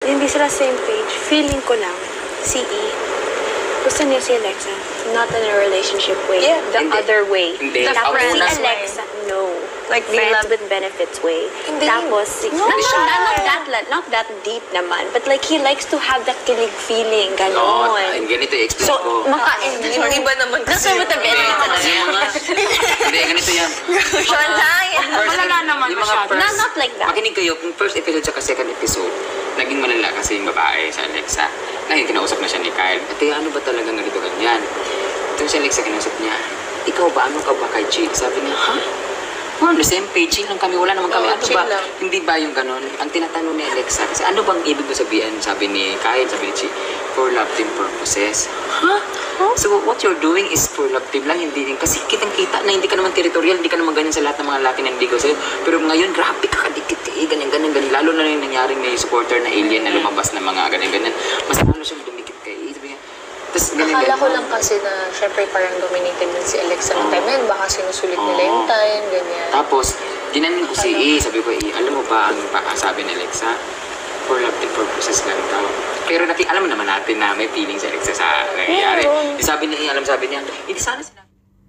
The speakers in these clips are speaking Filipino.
hindi sila same page. Feeling ko lang, si E, gusto niya si Alexa. Not in a relationship way. Yeah. The Hindi. other way. Hindi. Tapos si Ako na- Alexa, no. Like friends love- with benefits way. Hindi. Tapos, not that deep naman. But like, he likes to have that kilig feeling. Oo, Ganon. ganito i-explain So, ko. maka-enjoy. Yung iba naman kasi. Nasa with the benefits talaga. Yung mga, hindi, ganito yan. Sean, Malala naman Yung mga masyado. first, Not like that. makinig kayo, yung first episode sa second episode, naging malala kasi yung babae sa Alexa. Ngayon, kinausap na siya ni Kyle. Ate, ano ba talaga ganito ganyan? Ito si Alexa, kinausap niya, ikaw ba, ano ka ba kay Chi? Sabi niya, ha? On the same page, chill lang kami, wala naman kami. Oo, Ano chill ba? lang. Hindi ba yung ganun? Ang tinatanong ni Alexa, kasi ano bang ibig mo sabihin? Sabi ni Kyle, sabi ni Chi, for love team purposes. Ha? So what you're doing is for love team lang, hindi din. Kasi kitang-kita na hindi ka naman territorial, hindi ka naman ganyan sa lahat ng mga lalaki na hindi ko sa'yo. Pero ngayon, grabe ka kadikit ka ganyan. Lalo na yung nangyaring may supporter na alien na lumabas na mga ganyan. Mas lalo siyang dumikit kay E. Sabi niya, tapos Akala ko lang kasi na, syempre parang dominated din si Alexa ng time yun. Baka sinusulit nila yung time, ganyan. Tapos, ginanin ko si E. Sabi ko, E, alam mo ba ang sabi ni Alexa? For love and purposes lang daw. Pero alam mo naman natin na may feeling si Alexa sa nangyayari. Sabi ni E, sabi niya, hindi sana sila.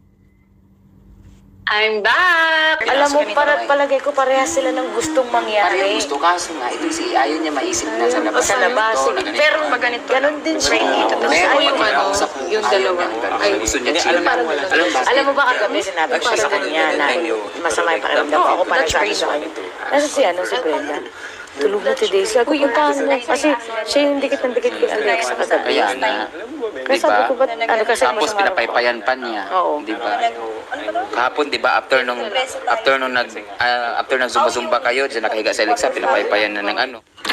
I'm back! Alam mo, palagay ko parehas sila ng gustong Parang mangyari. gusto kaso nga, ito si E, ayaw niya maisip na sa labas. Sa labas. Pero maganito. Ganon din siya. Oo. Tapos Pero ayaw yung mo, ano, yung dalawa. ay, gusto niya chill lang. alam mo ba kagabi sinabi ko sa kanya na masama yung pakiramdam ko. Ako parang sabi sa kanya. Nasa si Brenda. Tulog na today. Sabi ko, paano? Kasi siya yung dikit ng dikit kay Alexa kagabi. Kaya na, Kaya sabi ko, ba't ano kasi tapos masama pinapaypayan pa niya. Oo. Di ba? Kahapon, di ba, after nung zumba-zumba kayo, diyan nakahiga sa Alexa, pinapaypayan na ng ano.